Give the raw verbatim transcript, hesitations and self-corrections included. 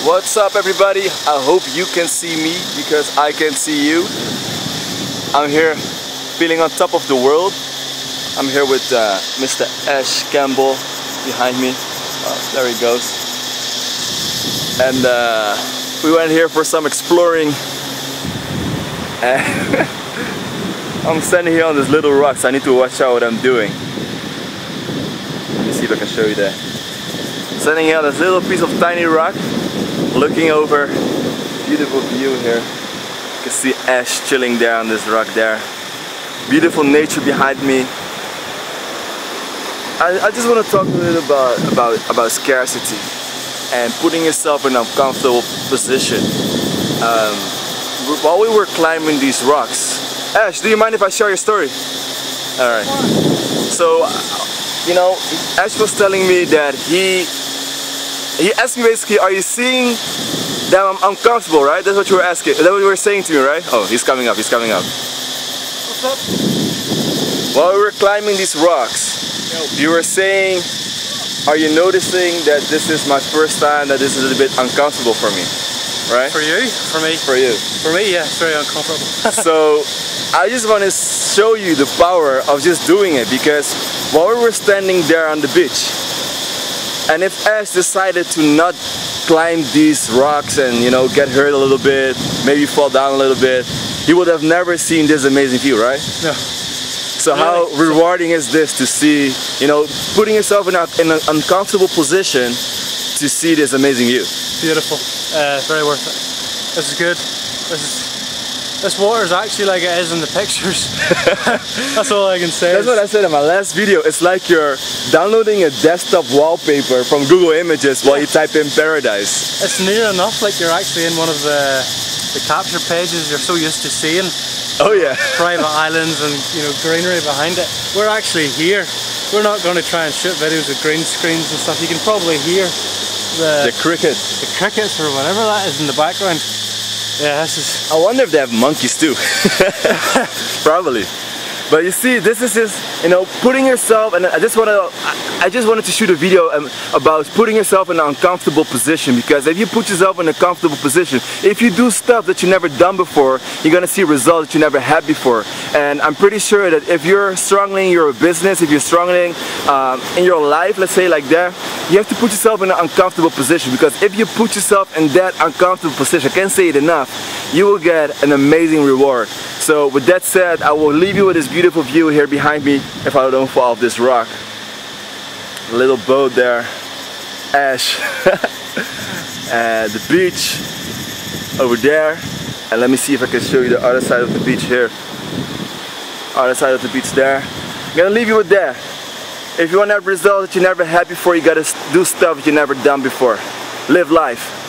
What's up, everybody? I hope you can see me because I can see you. I'm here feeling on top of the world. I'm here with uh, Mister Ash Campbell behind me. Oh, there he goes. And uh, we went here for some exploring. And I'm standing here on this little rock, so I need to watch out what I'm doing. Let me see if I can show you that. Standing here on this little piece of tiny rock, looking over, beautiful view here. You can see Ash chilling there on this rock there. Beautiful nature behind me. I, I just want to talk a little about, about, about scarcity and putting yourself in an uncomfortable position. Um, while we were climbing these rocks, Ash, do you mind if I share your story? Alright. So, you know, Ash was telling me that he He asked me basically, are you seeing that I'm uncomfortable, right? That's what you were asking. That's what you were saying to me, right? Oh, he's coming up, he's coming up. What's up? While we were climbing these rocks, you were saying, are you noticing that this is my first time, that this is a little bit uncomfortable for me, right? For you? For me? For you. For me, yeah, it's very uncomfortable. So, I just want to show you the power of just doing it, because while we were standing there on the beach, and if Ash decided to not climb these rocks and, you know, get hurt a little bit, maybe fall down a little bit, he would have never seen this amazing view, right? No. So really? How rewarding is this to see, you know, putting yourself in, a, in an uncomfortable position to see this amazing view? Beautiful. Uh, very worth it. This is good. This is This water is actually like it is in the pictures. That's all I can say. That's what I said in my last video. It's like you're downloading a desktop wallpaper from Google Images while you type in paradise. It's near enough like you're actually in one of the, the capture pages you're so used to seeing. Oh yeah. Private islands and, you know, greenery behind it. We're actually here. We're not going to try and shoot videos with green screens and stuff. You can probably hear the, the cricket. The crickets or whatever that is in the background. Yeah, this is... I wonder if they have monkeys too. Probably. But you see, this is just, you know, putting yourself, and I just want to, I just wanted to shoot a video about putting yourself in an uncomfortable position, because if you put yourself in a comfortable position, if you do stuff that you never done before, you're going to see results that you never had before. And I'm pretty sure that if you're struggling in your business, if you're struggling um, in your life, let's say like that, you have to put yourself in an uncomfortable position, because if you put yourself in that uncomfortable position, I can't say it enough, you will get an amazing reward. So with that said, I will leave you with this beautiful view here behind me if I don't fall off this rock. A little boat there, Ash, and the beach over there. And let me see if I can show you the other side of the beach here. Other side of the beach there. I'm gonna leave you with that. If you want to have results that you never had before, you gotta do stuff that you never done before. Live life.